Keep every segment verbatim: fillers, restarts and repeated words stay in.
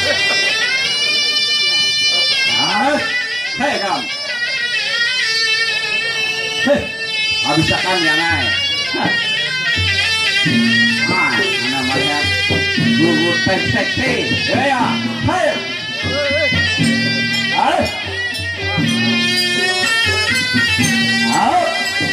Ah, hei kamu. Hei, habiskan ya nai. Ah, anda melihat guru seksi, ya ya. Hei, hei. Ah.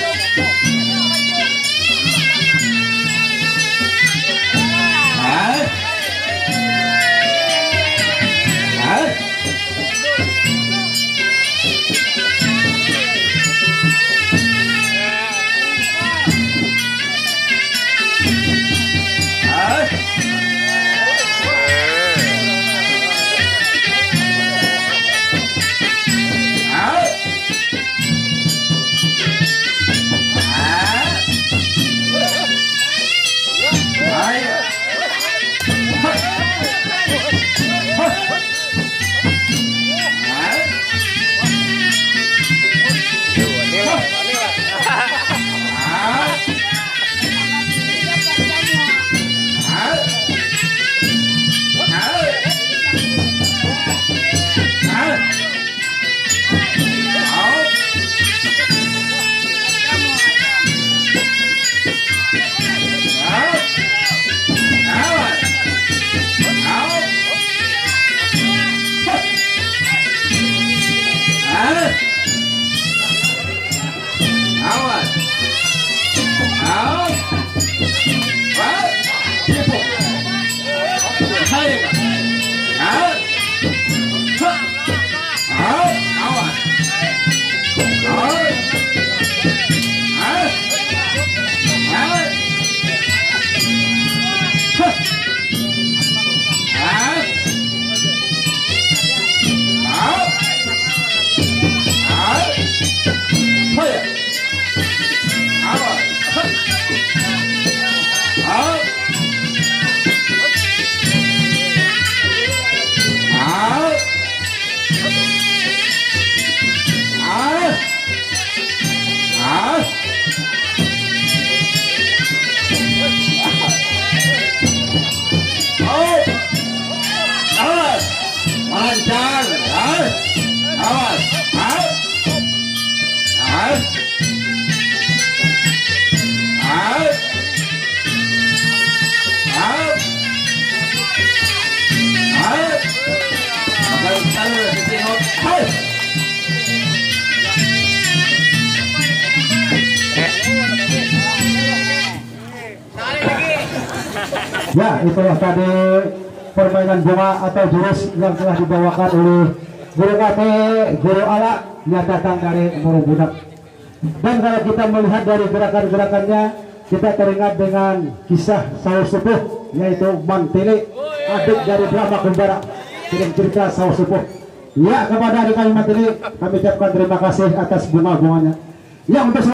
Ya, itulah tadi permainan bunga atau jurus yang telah dibawakan oleh Guru Kate, Guru Ala yang datang dari Muru Budak. Dan kalau kita melihat dari gerakan-gerakannya, kita teringat dengan kisah Sawo Sepuh, yaitu Mantili, adik dari drama Kumbara, film cerita Sawo Sepuh. Ya, kepada adik kami Mantili, kami ucapkan terima kasih atas bunga-bunganya. Ya, untuk